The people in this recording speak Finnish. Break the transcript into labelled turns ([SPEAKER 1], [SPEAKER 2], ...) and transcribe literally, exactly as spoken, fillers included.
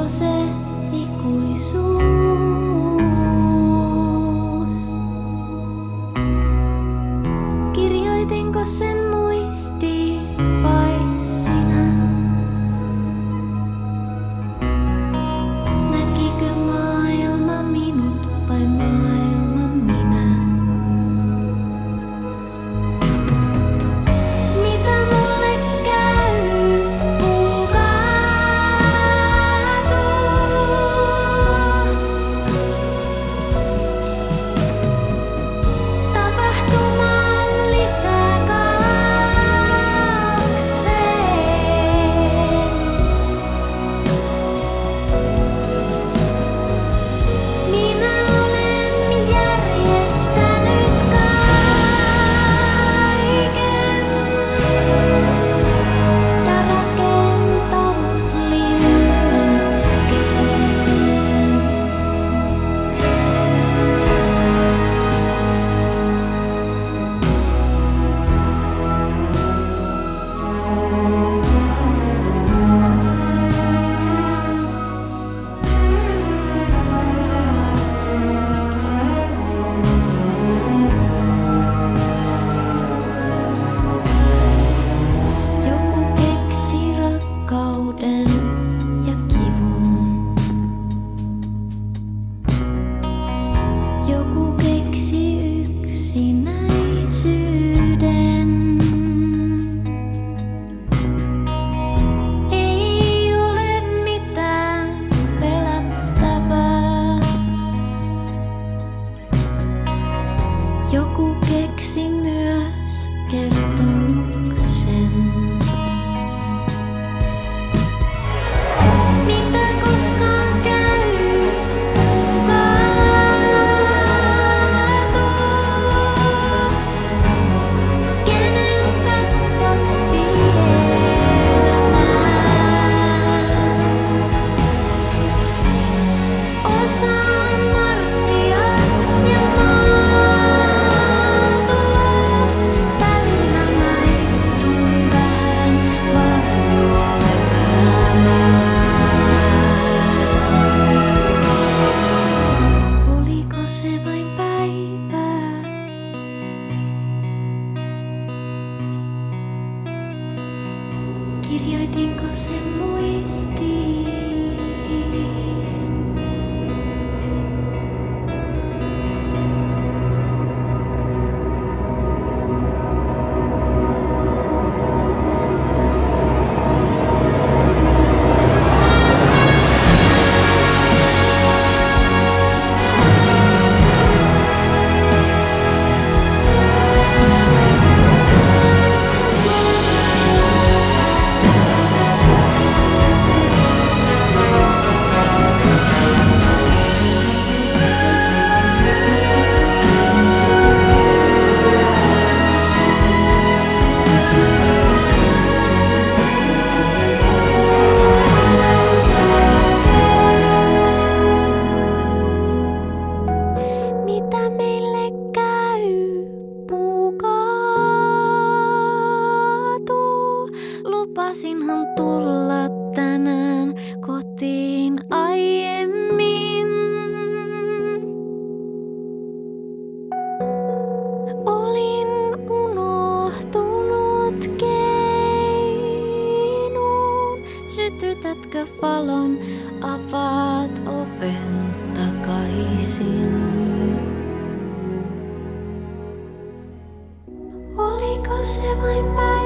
[SPEAKER 1] Oliko se ikuisuus? Kirjoitinko sen muistiin vai sinä? Näkikö maailma minut vai maailma minä? Mitä mulle käy, puukaatu? Tapahtumaan lisää kakseen. Minä olen järjestänyt kaiken ja rakentanut linnakkeen. Joku keksi rakkauden ja kivun. Joku keksi yksinäisyyden. Ei ole mitään pelättävää. Joku keksi myös kertomuksen. Mitä koskaan käy, puukaatu? Kenen kasvot vielä näen? Osaan marssia ja maatua. Välillä maistun vähän varjoelämää. Oliko se vain päivää? Kirjoitinko sen muistiin? Mitä meille käy, puukaatu? Lupasinhan tulla tänään kotiin aiemmin. Olin unohtunut keinuun. Sytytätkö valon, avaat oven takaisin? Oliko se vain päivä?